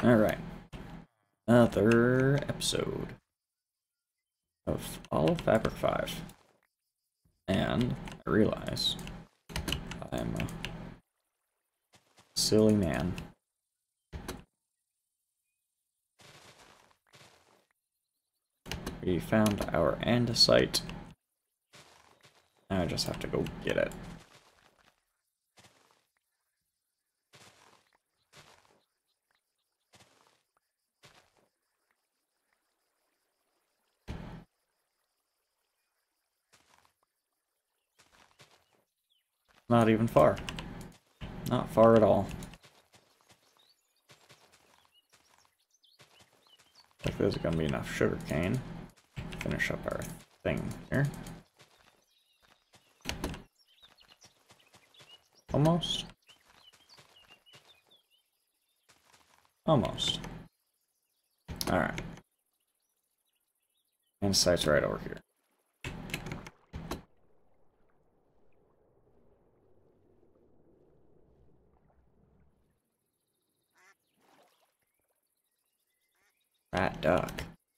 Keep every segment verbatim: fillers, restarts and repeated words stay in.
Alright. Another episode of all of Fabric five. And I realize I'm a silly man. We found our andesite. Now I just have to go get it. Not even far. Not far at all. Like there's gonna be enough sugar cane. Finish up our thing here. Almost. Almost. Alright. And site's right over here. Rat duck.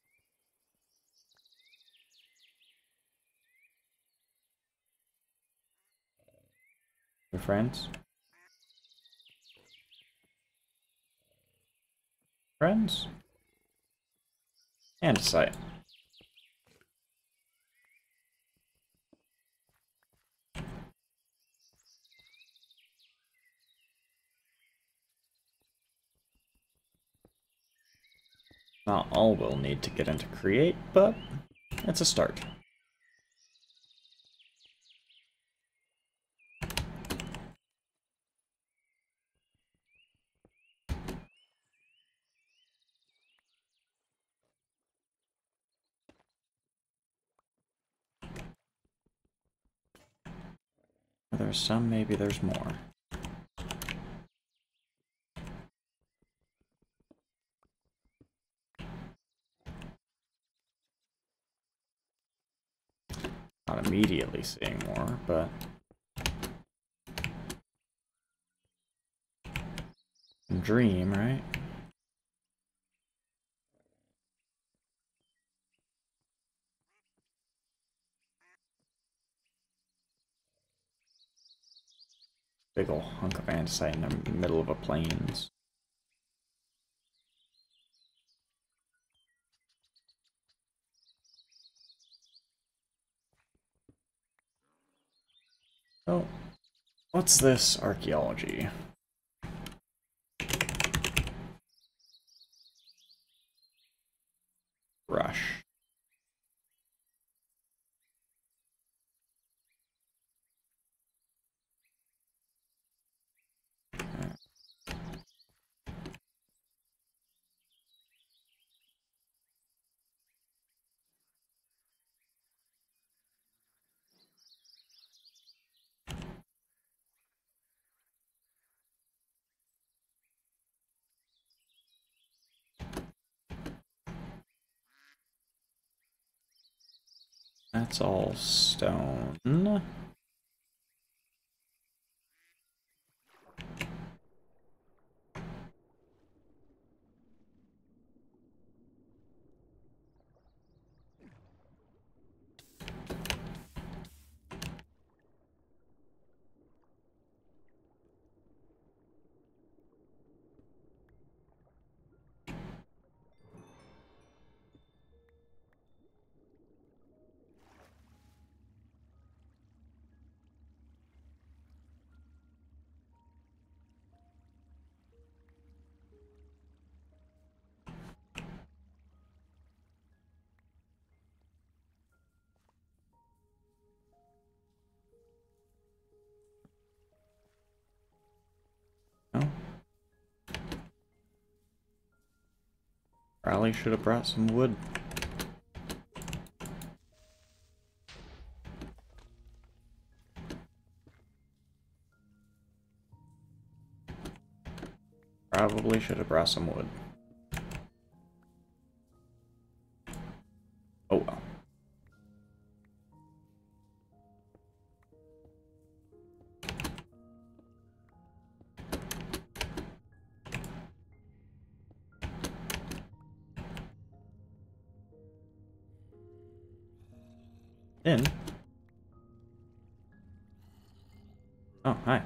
Your friends? Friends? Andesite. Not all we'll need to get into create, but it's a start. There's some, maybe there's more. Not immediately seeing more, but dream, right? Big ol' hunk of andesite in the middle of a plains. Oh, what's this archaeology? Rush. That's all stone. No? Probably should have brought some wood. Probably should have brought some wood. Oh well. in. Oh, hi.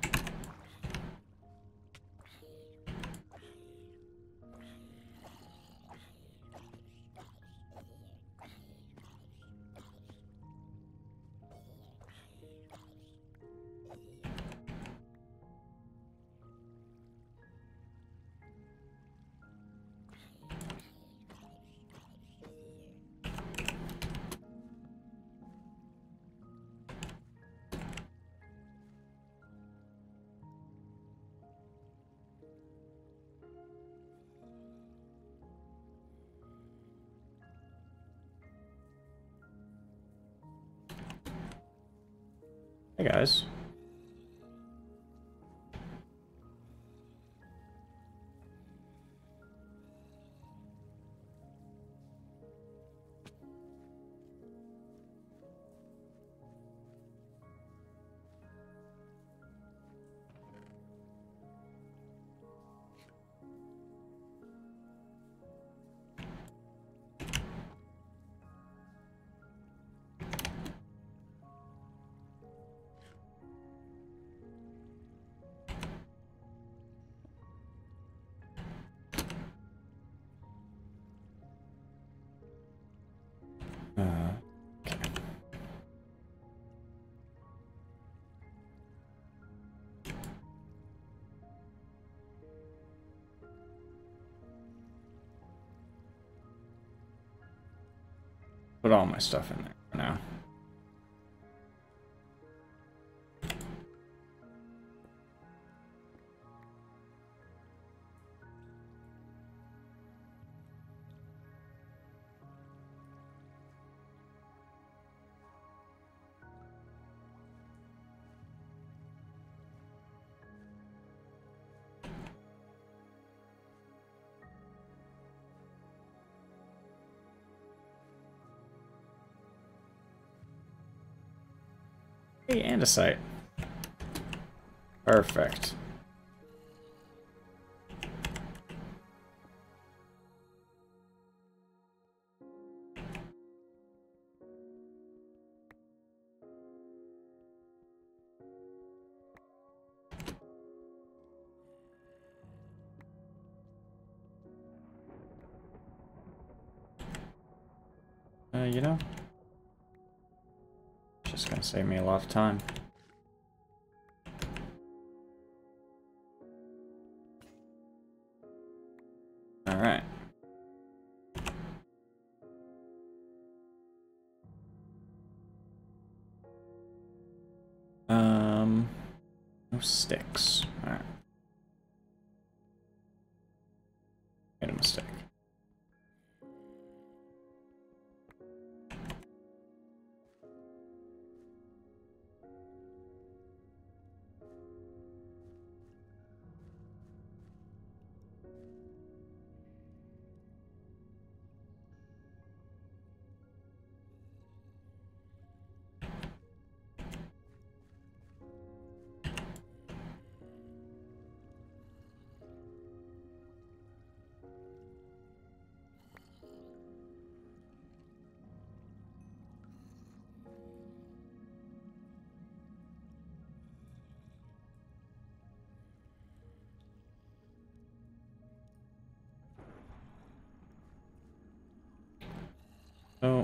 Hey guys. Uh, okay. Put all my stuff in there for now. Hey, andesite. Perfect. Uh, you know, just gonna save me a lot of time. All right. Um, no sticks. All right. Made a mistake. So,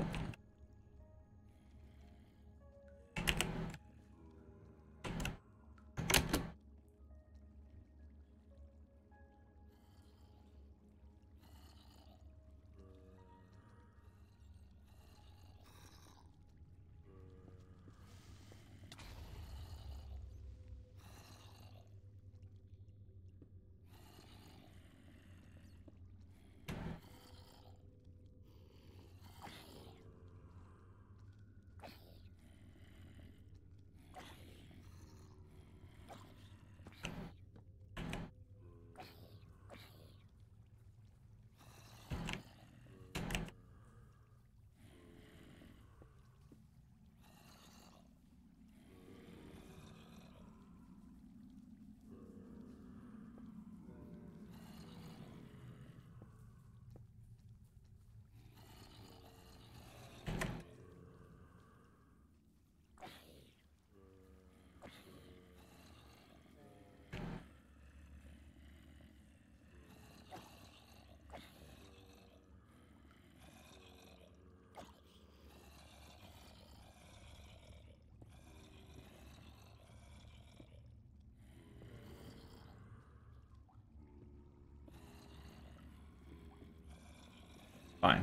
Fine.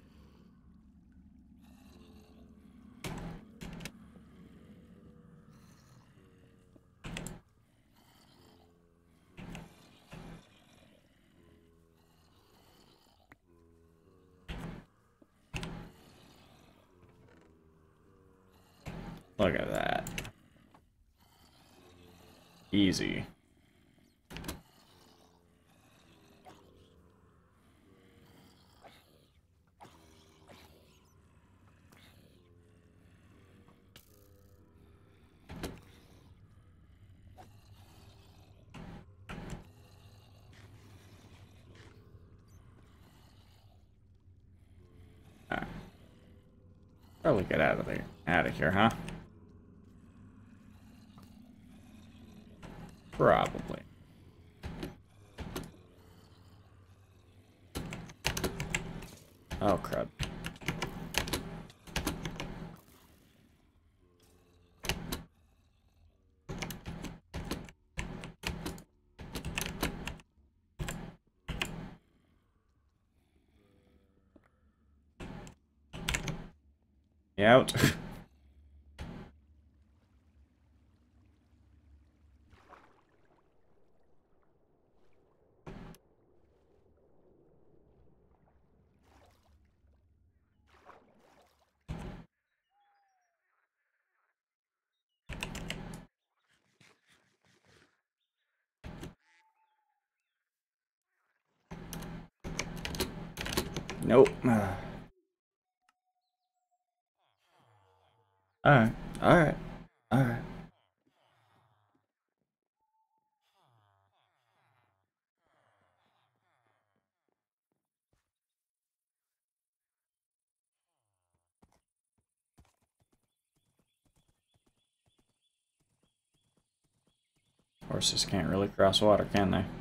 Look at that. Easy. Alright. Probably get out of there. Out of here, huh? Probably. Oh, crud. You out? Nope. Alright, alright, alright. Horses can't really cross water, can they?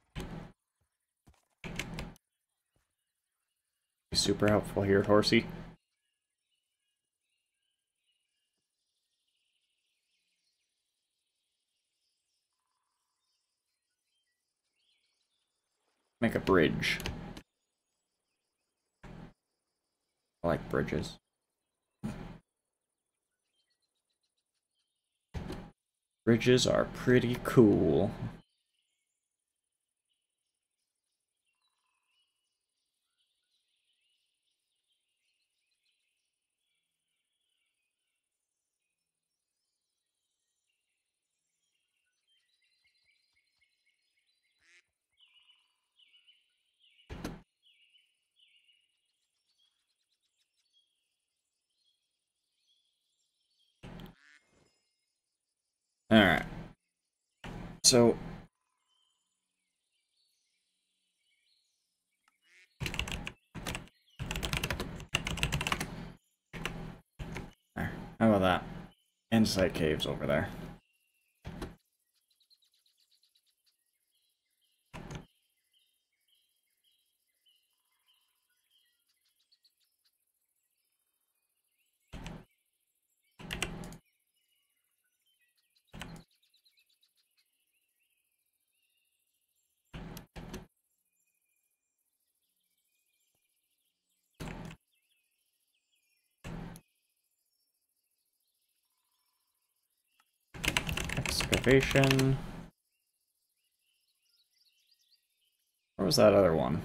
Be super helpful here, horsey. Make a bridge. I like bridges. Bridges are pretty cool. Alright. So... How about that? Andesite caves over there. Excavation. Where was that other one?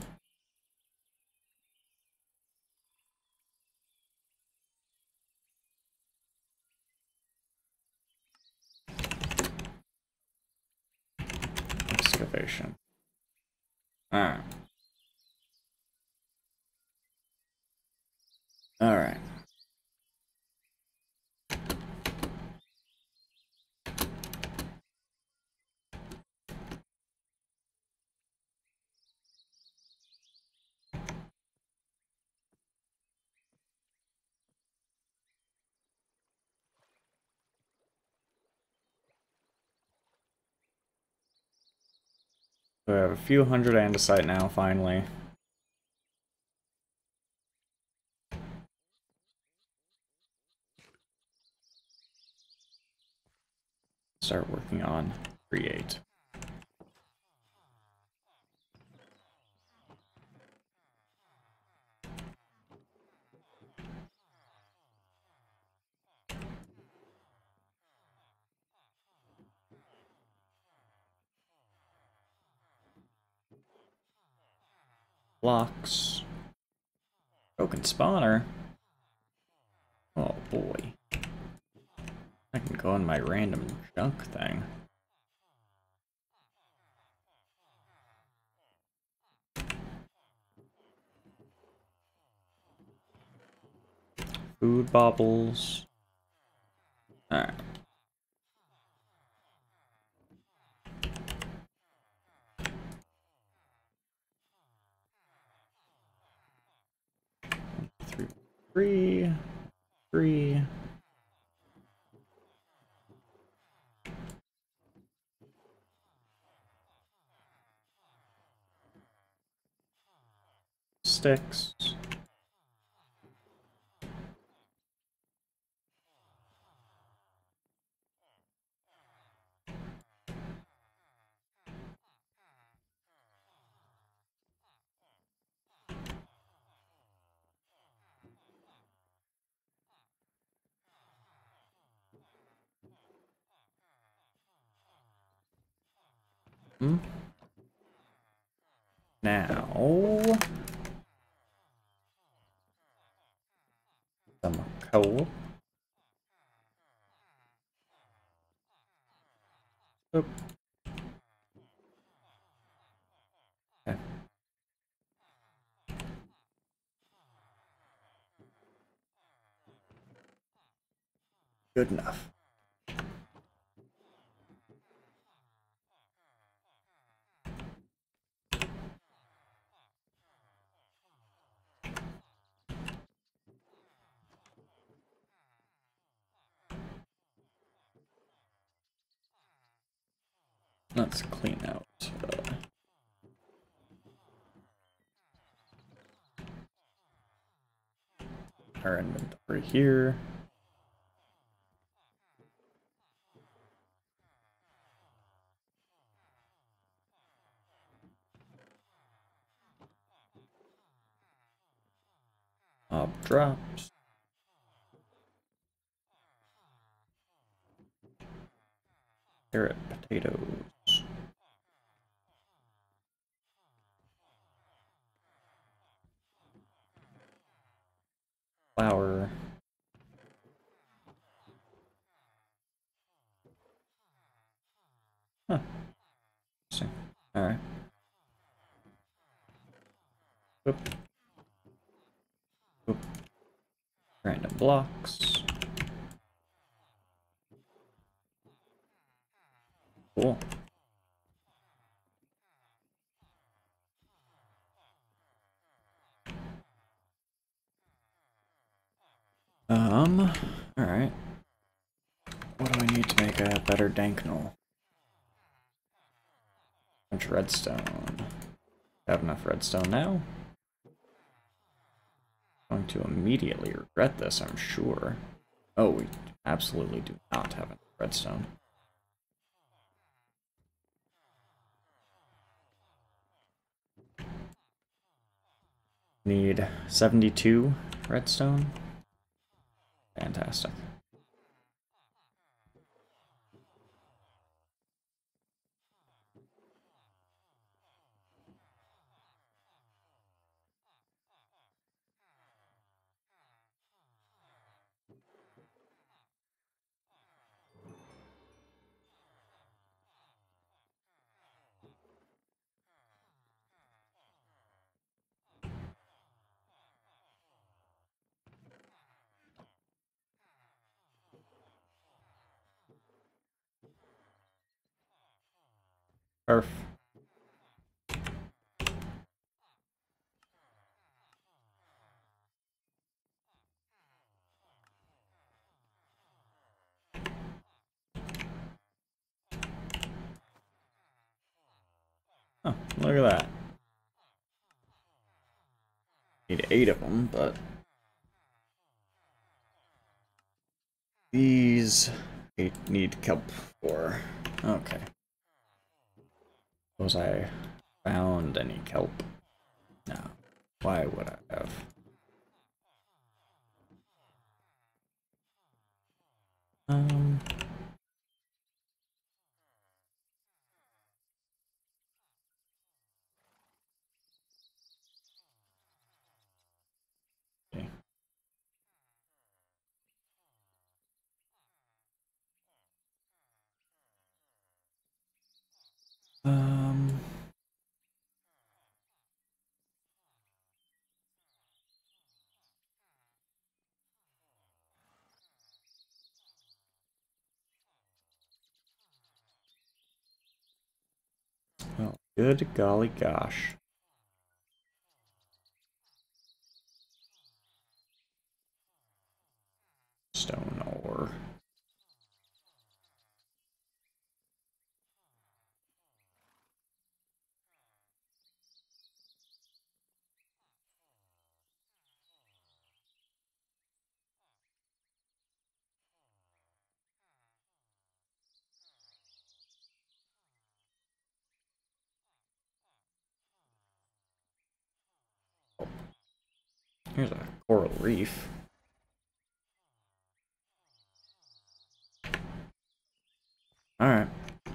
Excavation. Alright. Alright. So we have a few hundred andesite now, finally. Start working on create. blocks. Broken spawner. Oh boy. I can go on my random junk thing. Food baubles. Alright. Three, three, three. Sticks. Hmm. Now, some coal. Oop. Okay. Good enough. Let's clean out uh, our inventory here. Mob drops. Carrot potatoes. Flour. Huh. Interesting. Alright. Oop. Oop. Random blocks. Cool. Um, alright. What do I need to make a better danknel? Bunch of redstone. Have enough redstone now? Going to immediately regret this, I'm sure. Oh, we absolutely do not have enough redstone. Need seventy-two redstone. Fantastic. Perf. Oh, look at that. Need eight of them, but these eight need kelp for. Okay. Suppose I found any kelp? No. Why would I have? Um. Um. Oh, good golly gosh. Stone ore. Here's a coral reef. Alright.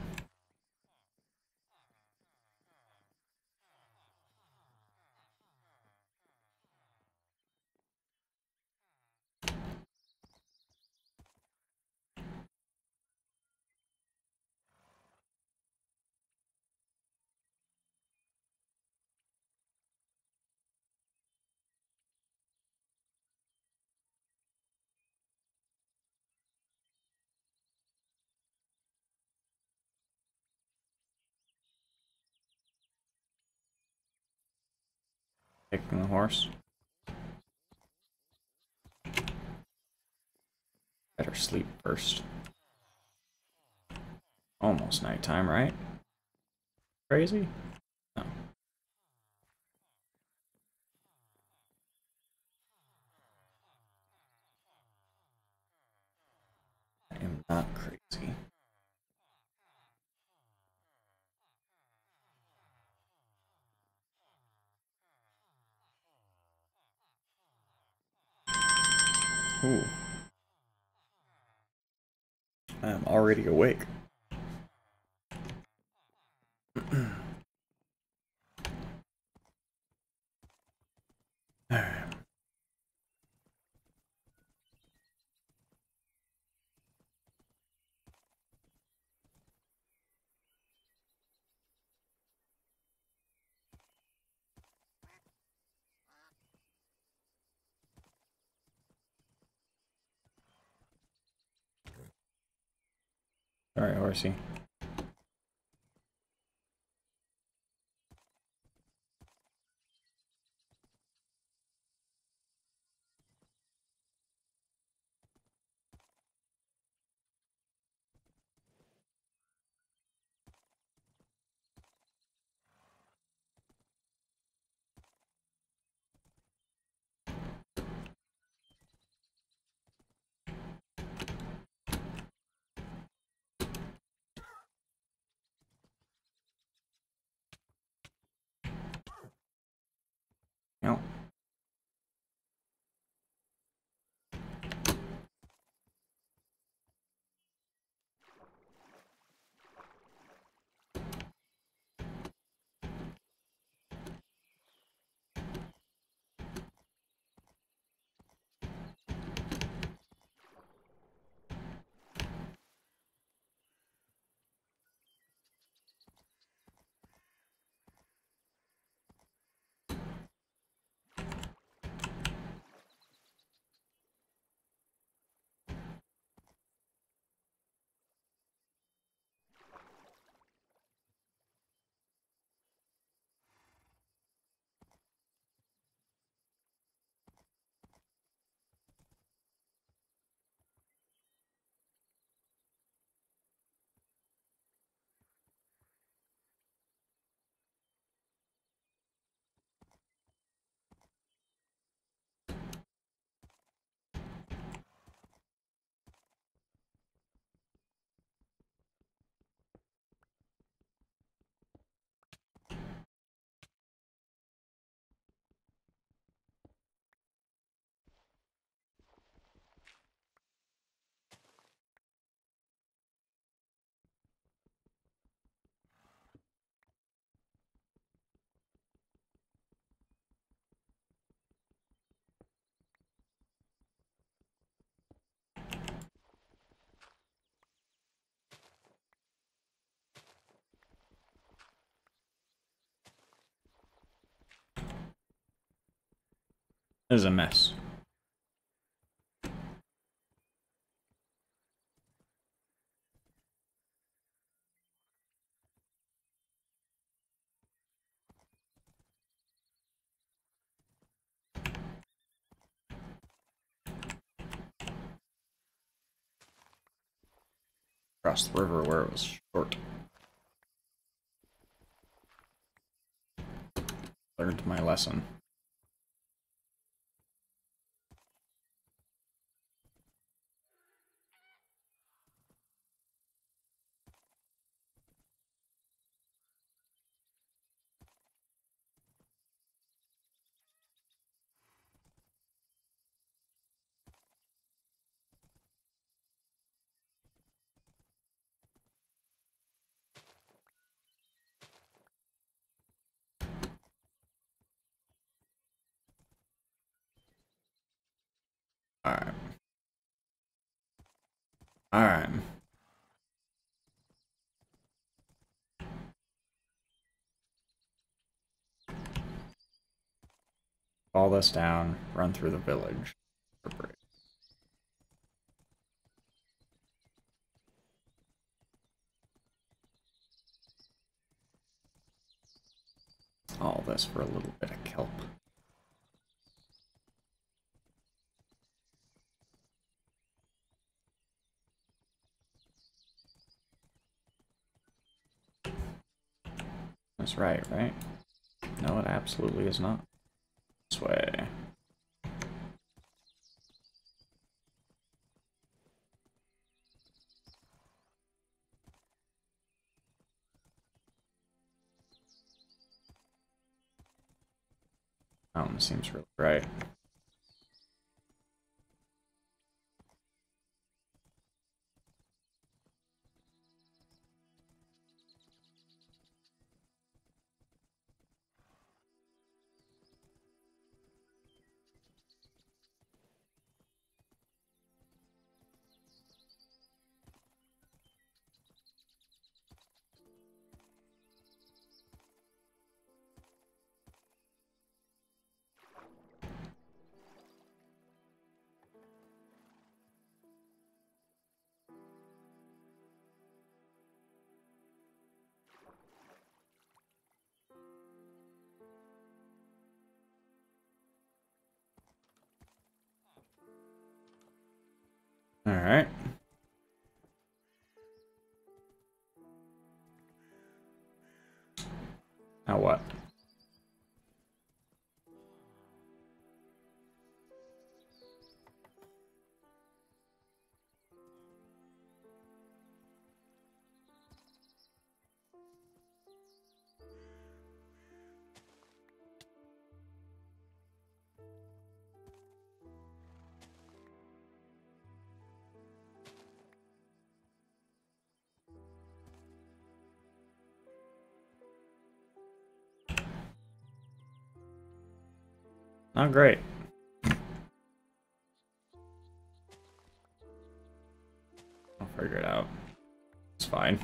Taking the horse. Better sleep first. Almost nighttime, right? Crazy? No. I am not crazy. Ooh. I am already awake. Alright. Alright, horsey. This is a mess. Across the river where it was short. Learned my lesson. Alright. Alright. Fall this down, run through the village. All this for a little bit of kelp. That's right, right? No, it absolutely is not. This way. Mountain seems really bright. All right. Now what? Not great. I'll figure it out. It's fine.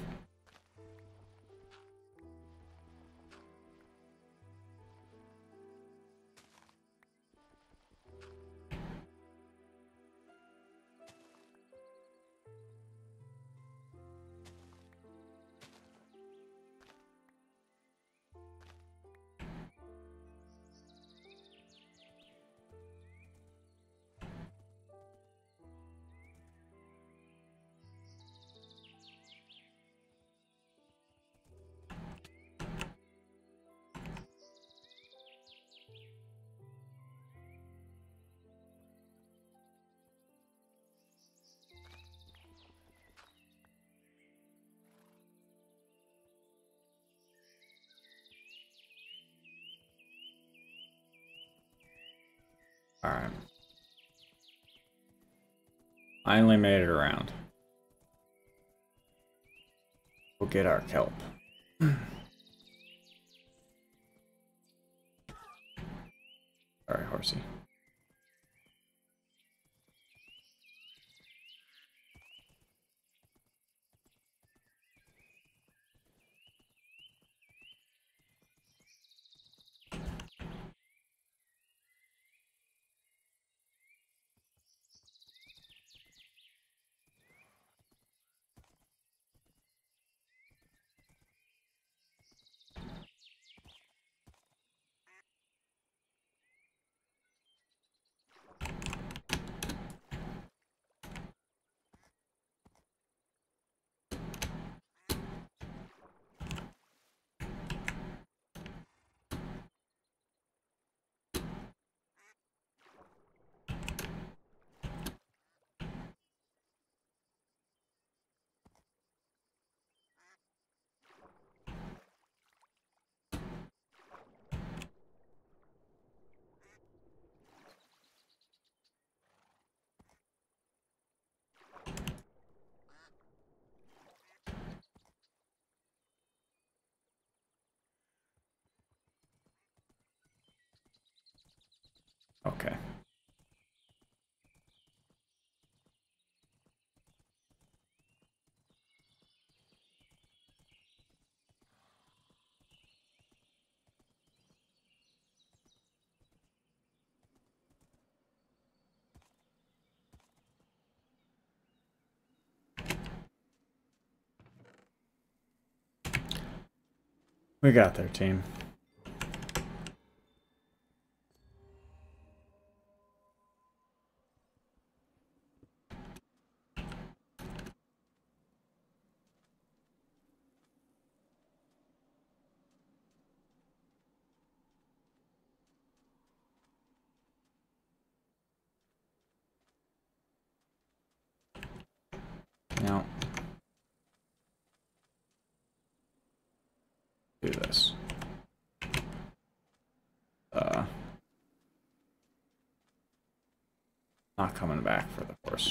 All right. Finally made it around. We'll get our kelp. Sorry, horsey. Okay. We got their team. Now, do this. Uh, not coming back for the horse.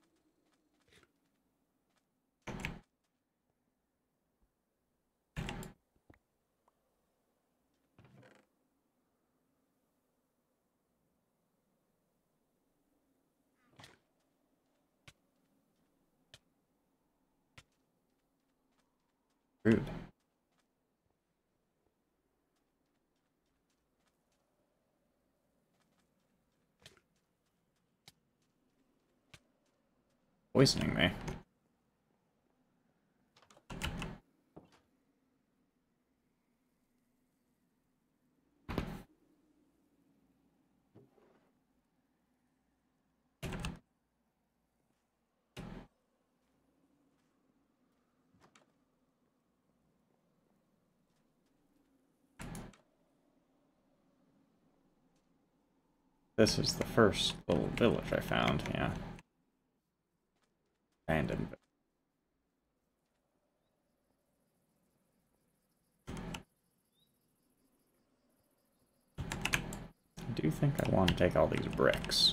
Rude. Poisoning me. This is the first little village I found, yeah. Abandoned. I do think I want to take all these bricks.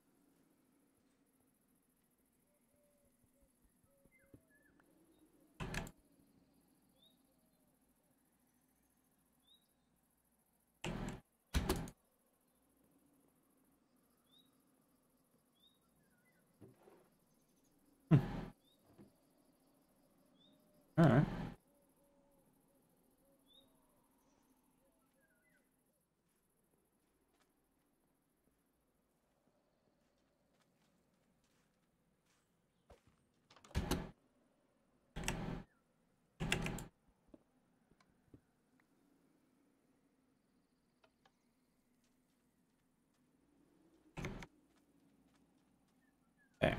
Hmm. Alright. Okay.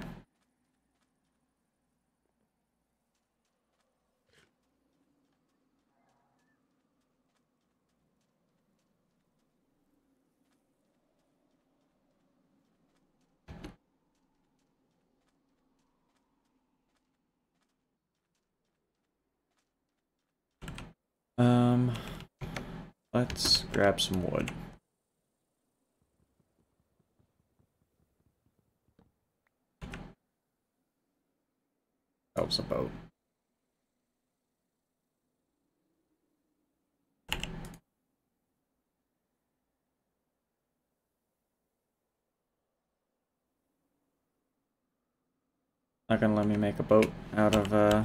Um, let's grab some wood. That was a boat. Not gonna let me make a boat out of uh,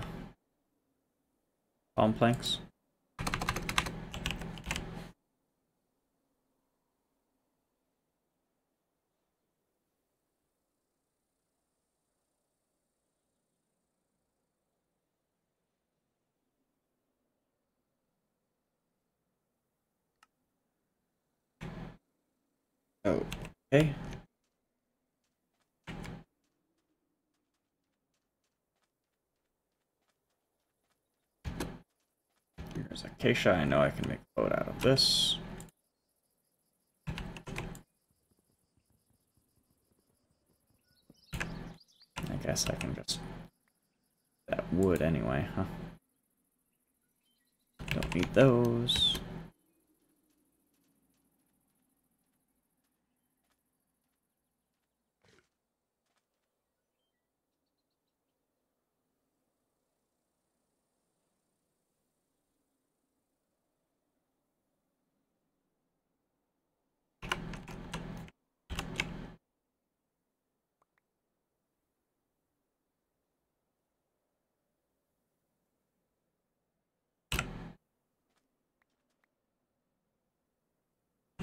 palm planks. Oh, okay. Here's acacia. I know I can make a boat out of this. I guess I can just... that wood anyway, huh? Don't need those.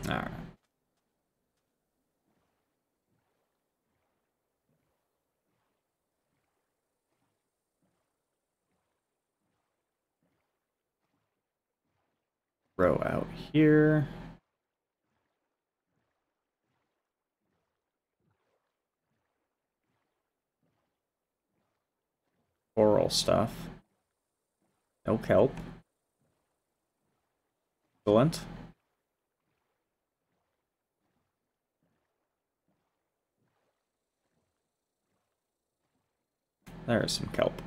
Alright. Row out here. Coral stuff. No kelp. Excellent. There's some kelp.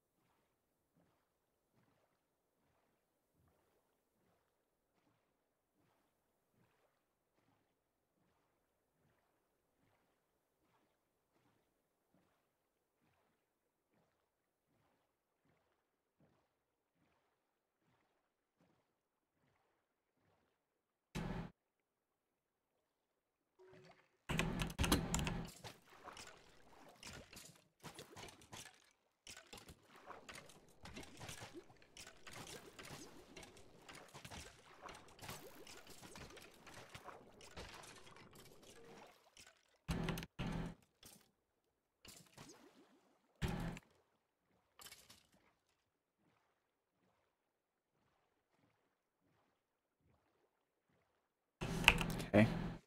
Okay.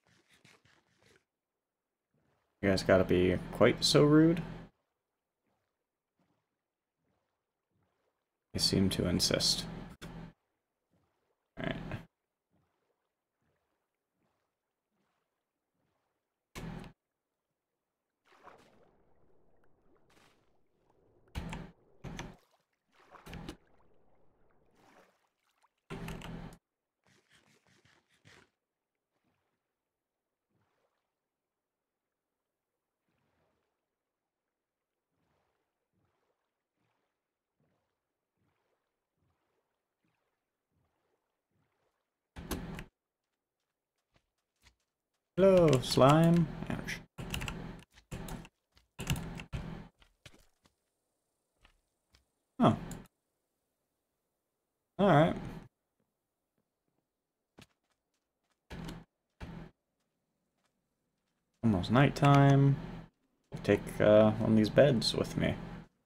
You guys gotta be quite so rude. They seem to insist. Alright. Hello, slime. Ouch. Oh. Alright. Almost nighttime. I'll take uh, one of these beds with me.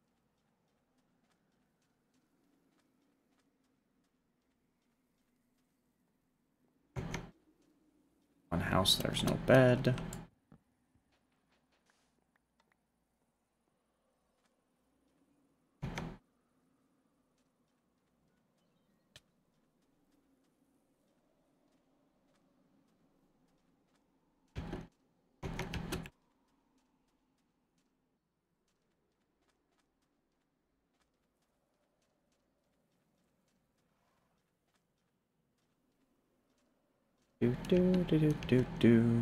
One house, there's no bed. Do do do do do do.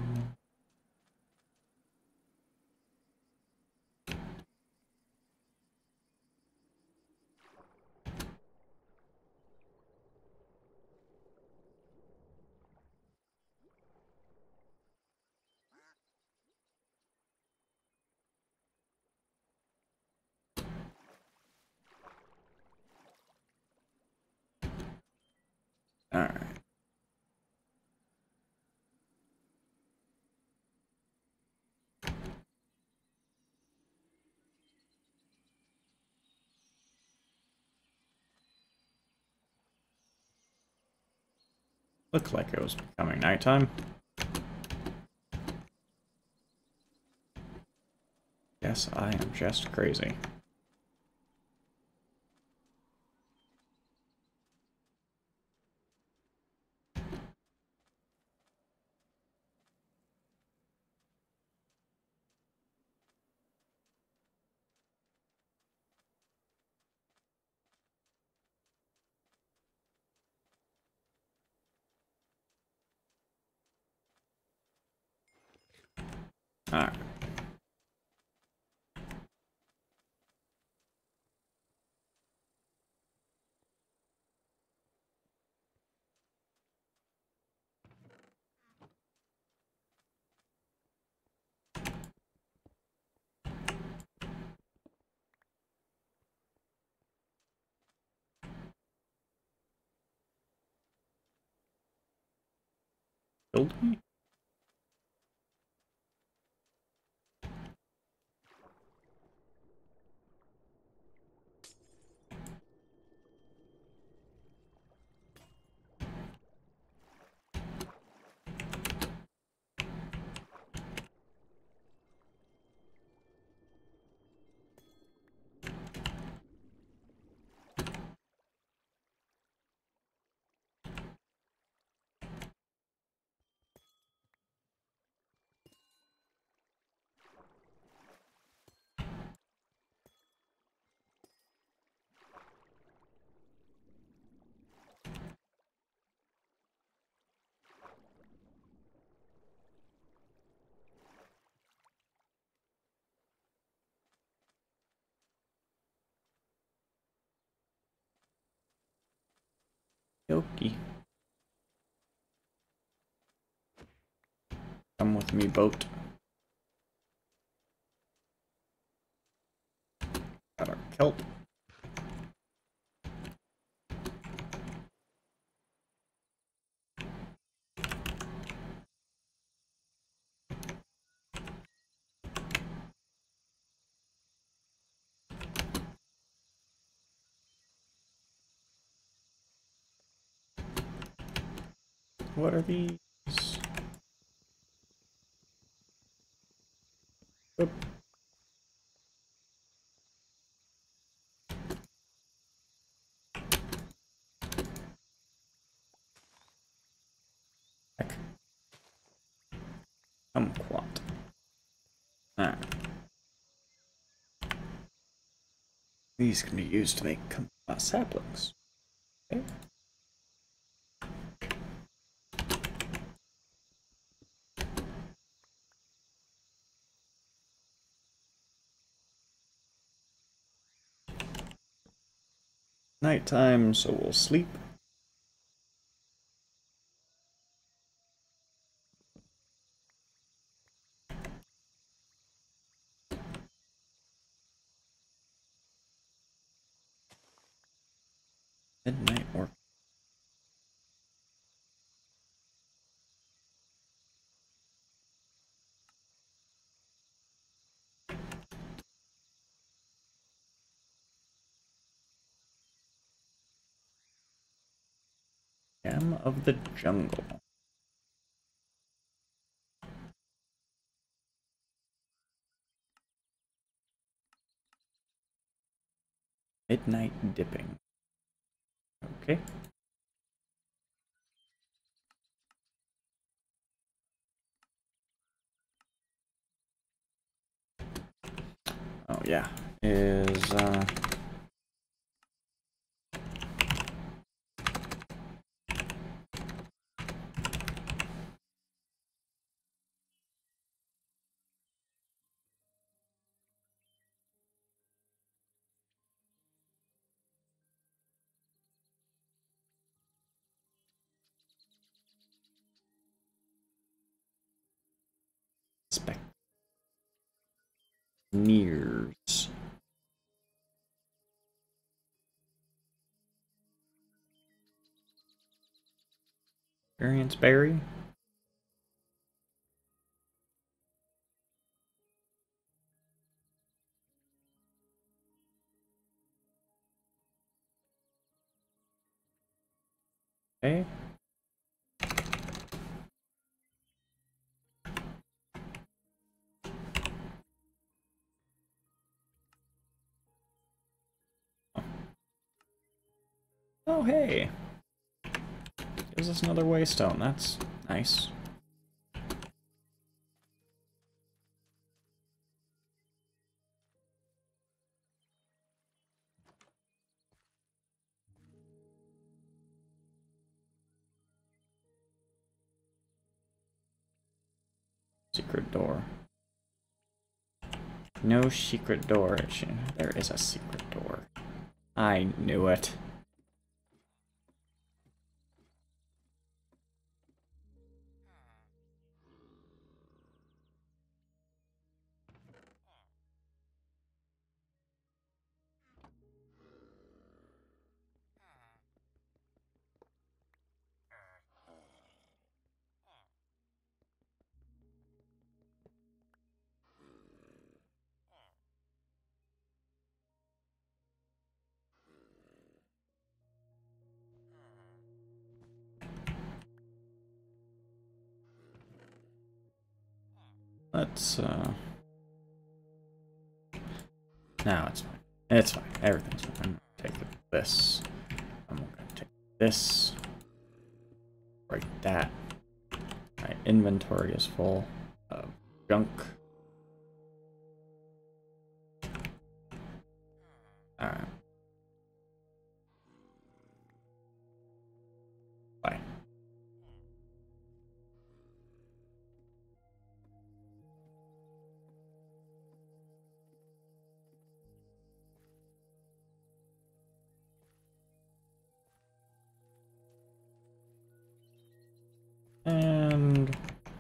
Alright. Looked like it was becoming nighttime. Guess I am just crazy. Alright. killed me? Yoki. Come with me, boat. Got our kelp. What are these? Oop. Heck. Kumquat. Ah. These can be used to make kumquat saplings. Okay. Nighttime, so we'll sleep. Midnight work. Gem of the jungle. Midnight dipping. Okay. Oh yeah. Is uh spec nears. Experience berry. Okay. Oh hey. Gives us another waystone. That's nice. Secret door. No secret door. There is a secret door. I knew it. Let's, uh... No, it's fine. It's fine. Everything's fine. I'm gonna take this. I'm gonna take this. Break that. My inventory is full of junk. Alright. Bye. And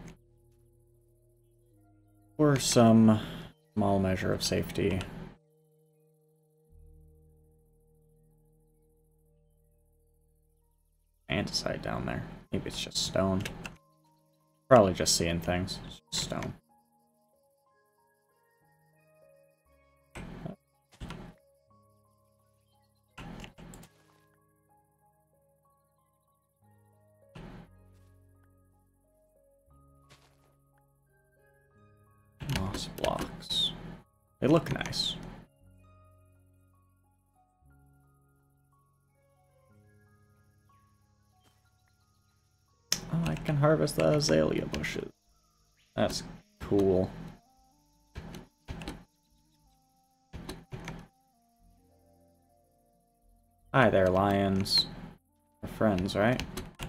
for some small measure of safety, andesite down there. Maybe it's just stone. Probably just seeing things. It's just stone. Moss blocks. They look nice. Oh, I can harvest the azalea bushes. That's cool. Hi there, lions. We're friends, right?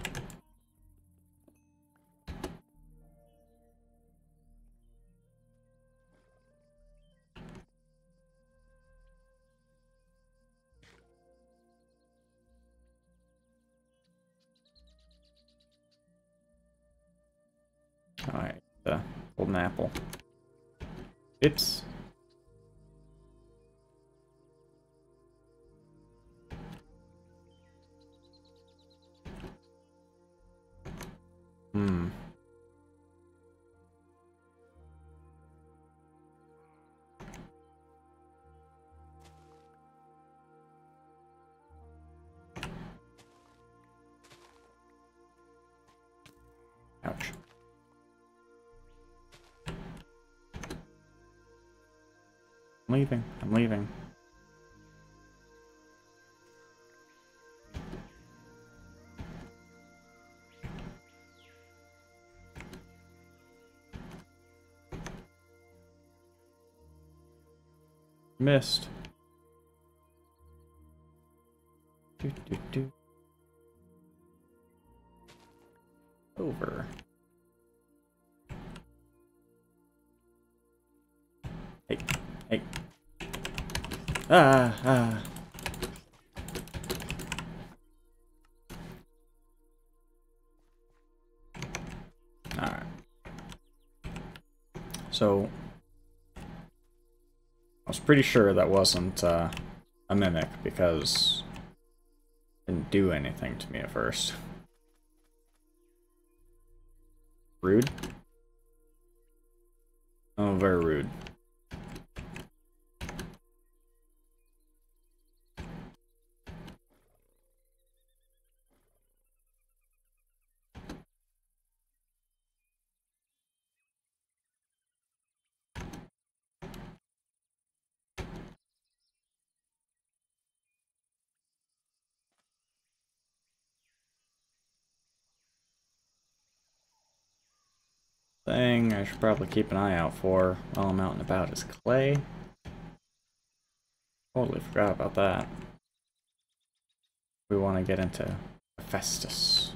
Alright, the golden apple. Oops. Hmm. Ouch. I'm leaving. I'm leaving. Missed. Do, do, do. Over. Hey, hey. Ah, ah. Alright. So, I was pretty sure that wasn't uh, a mimic because it didn't do anything to me at first. Rude? Oh, very rude. Thing I should probably keep an eye out for while I'm out and about is clay. Totally forgot about that. We want to get into Festus.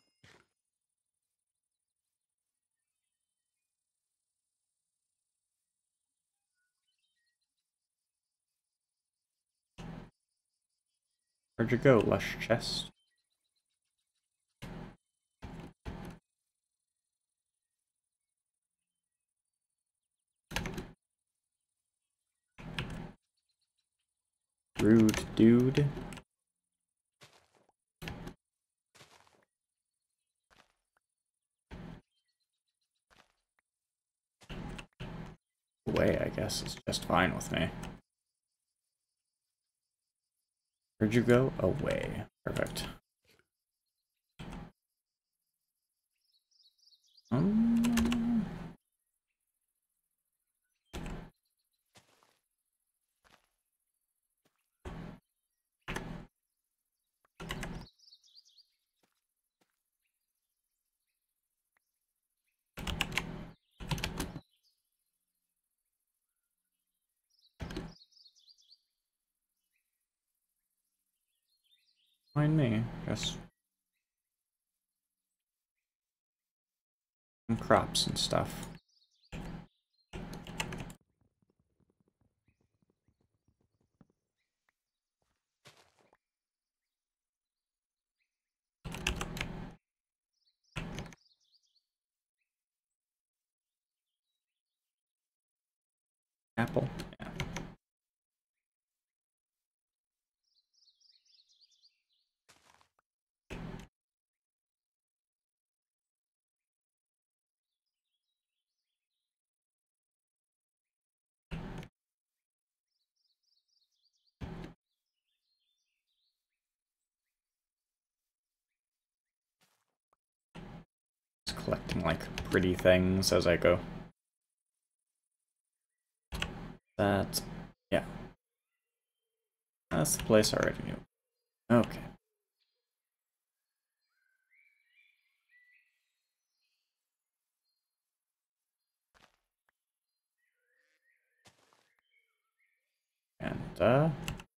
Where'd you go, lush chest? Rude dude. Away, I guess, is just fine with me. Where'd you go? Away. Perfect. Um, Mind me, just some crops and stuff. Apple? Yeah. Just collecting like pretty things as I go. That, yeah. That's the place I already knew. Okay. And, uh...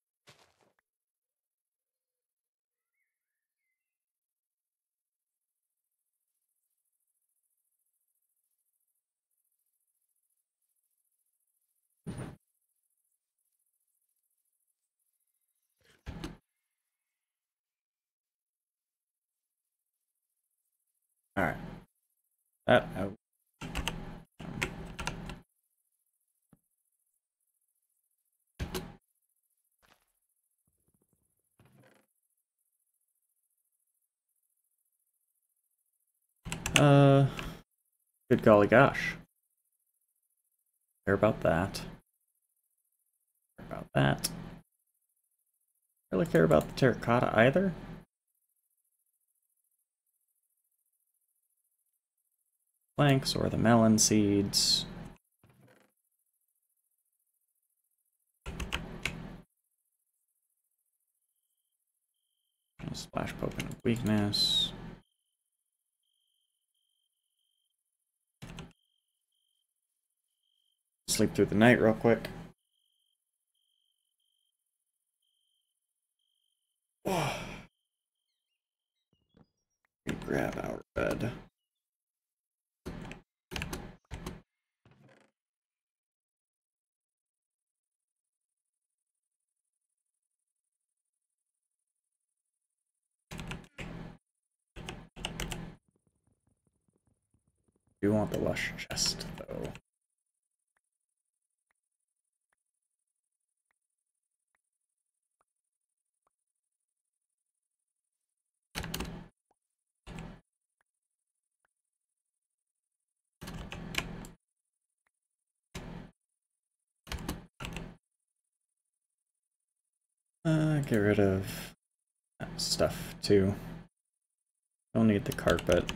alright. That out. Uh... Good golly gosh. Care about that. Care about that. Really care about the terracotta either? Planks or the melon seeds. Splash poke and weakness. Sleep through the night real quick. Grab our bed. Do want the lush chest though. Uh, get rid of that stuff too. Don't need the carpet.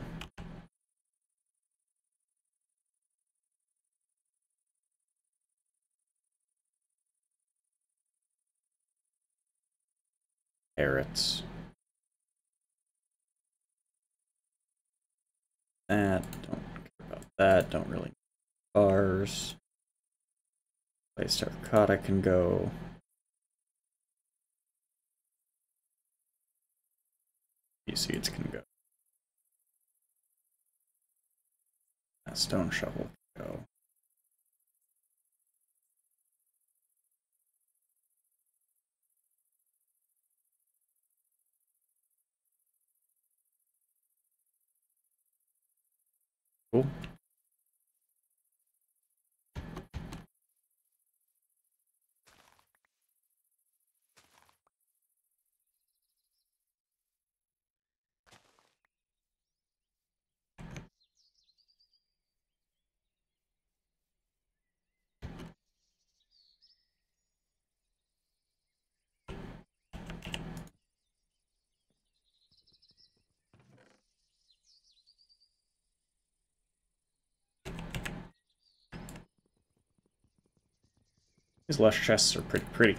Carrots. That, don't care about that, don't really need bars. Place terracotta can go. These seeds can go. That stone shovel can go. Cool. These lush chests are pretty pretty.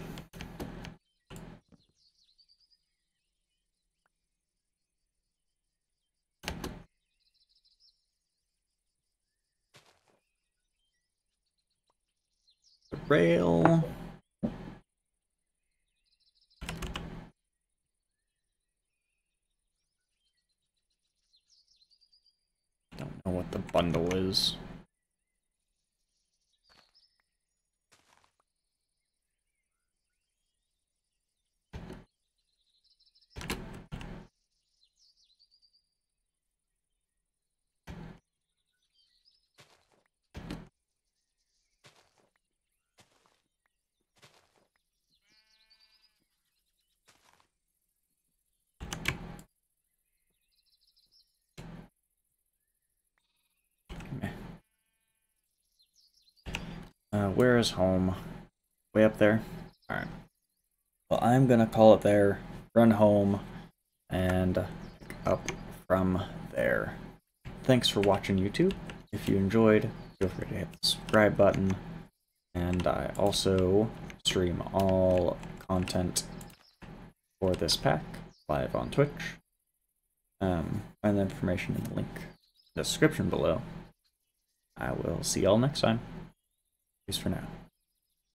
The rail. what the bundle is. Uh, where is home? Way up there? Alright. Well, I'm gonna call it there, run home, and pick up from there. Thanks for watching, YouTube. If you enjoyed, feel free to hit the subscribe button. And I also stream all content for this pack live on Twitch. Um, find the information in the link in the description below. I will see y'all next time. Peace for now.